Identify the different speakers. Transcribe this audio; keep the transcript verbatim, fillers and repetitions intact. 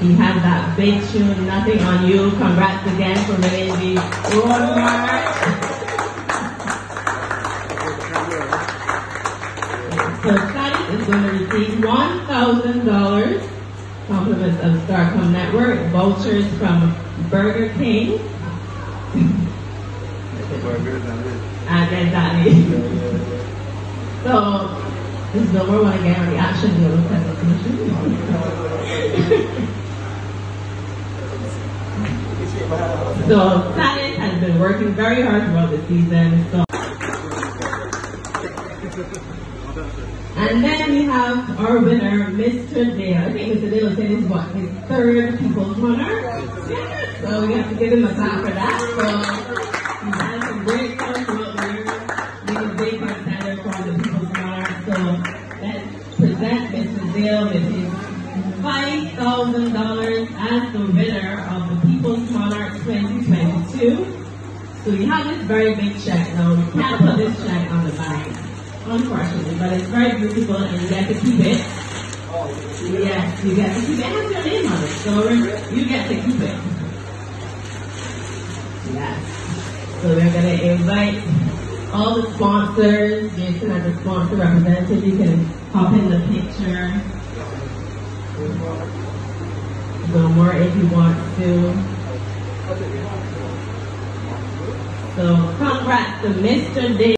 Speaker 1: He had that big tune, Nothing on You. Congrats again for winning the Monarch. So Saddis is going to receive one thousand dollars, compliments of Starcom Network, vouchers from Burger King. And then Saddis. So, this is the more one again on the action deal with So, Saddis has been working very hard throughout the season. So. And then we have our winner, Mister Dale. I think Mister Dale said this is what, his third People's Monarch? Yeah. So we have to give him a clap for that. So he's had some great stuff throughout the year. He's a big contender for the People's Monarch. So let's present Mister Dale with his five thousand dollars as the winner of the People's Monarch twenty twenty-two. So you have this very big check. Now, you can't put this check on the bag, unfortunately, but it's very beautiful and you get to keep it. Yes, you get to keep it. It has your name on it, so you get to keep it. Yes. So we're going to invite all the sponsors. Jason as the sponsor representative, you can hop in the picture. Go more if you want to. So congrats to Mister Dave.